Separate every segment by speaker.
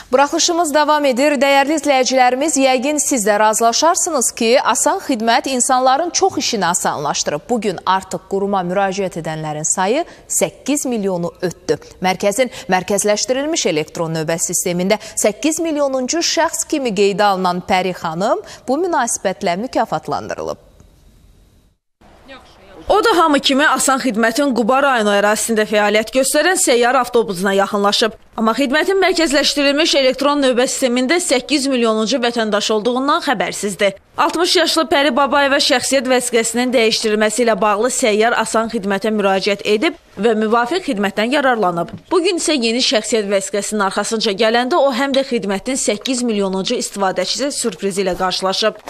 Speaker 1: Buraxılışımız davam edir. Dəyərli izləyicilərimiz, yəqin siz də razılaşarsınız ki, asan xidmət insanların çox işini asanlaşdırıb. Bugün artıq quruma müraciət edənlərin sayı 8 milyonu ötdü. Mərkəzin mərkəzləşdirilmiş elektron növbə sistemində 8 milyonuncu şəxs kimi qeydə alınan Pəri xanım bu münasibətlə mükafatlandırılıb.
Speaker 2: O da hamı kimi asan xidmətin Quba rayonu ərazisində fəaliyyət göstərən səyyar avtobusuna yaxınlaşıb. Amma xidmətin mərkəzləşdirilmiş elektron növbə sistemində 8 milyonuncu vətəndaş olduğundan xəbərsizdir. 60 yaşlı Pəri Babayeva şəxsiyyət vəsiqəsinin dəyişdirilməsi ilə bağlı səyyar asan xidmətə müraciət edib və müvafiq xidmətdən yararlanıb. Bugün isə yeni şəxsiyyət vəsiqəsinin arxasınca gələndə o həm də xidmətin 8 milyonuncu istifadəçisi sürprizi ilə qarşılaşıb.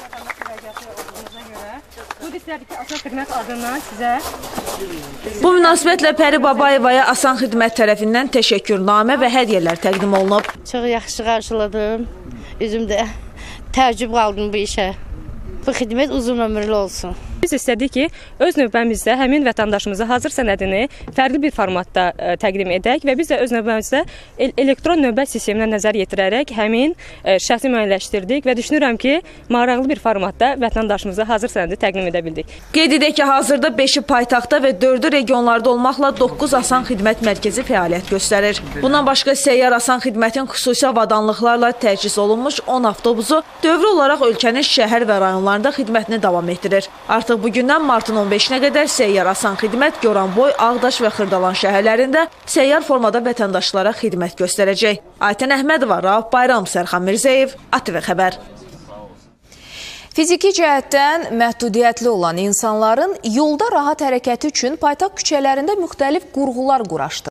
Speaker 2: Bu münasibətlə Pəri Babayevaya asan xidmət tərəfindən təşəkkürnamə və hədiyyələr təqdim olunub.
Speaker 3: Çox yaxşı qarşıladım. Üzümdə təəccüb qaldım bu işə. Bu xidmət uzun ömürlü olsun.
Speaker 4: Biz istədik ki, öz növbəmizdə həmin vətəndaşımıza hazır sənədini fərqli bir formatda təqdim edək və biz də öz növbəmizdə elektron növbə sisteminə nəzər yetirərək həmin şəxsi müəyyənləşdirdik və düşünürəm ki, maraqlı bir formatda vətəndaşımıza hazır sənədi təqdim edə bildik.
Speaker 2: Qeyd edək ki, hazırda 5-i paytaxtda və 4-ü regionlarda olmaqla 9 asan xidmət mərkəzi fəaliyyət göstərir. Bundan başqa səyyar asan xidmətin xüsusi avadanlıqlarla təchiz olunmuş 10 avtobusu dövrü olaraq ölkənin şəhər və rayonlarında xidmətini davam etdirir. Artıq bugündən martın 15-nə qədər səyyar asan xidmət Goranboy, Ağdaş və Xırdalan şəhərlərində səyyar formada vətəndaşlara xidmət göstərəcək. Aytən Əhmədova, Rauf Bayram, Sərxan Mirzəyev, ATV Xəbər.
Speaker 1: Fiziki cəhətdən məhdudiyyətli olan insanların yolda rahat hərəkəti üçün paytaxt küçələrində müxtəlif qurğular quraşdırılır.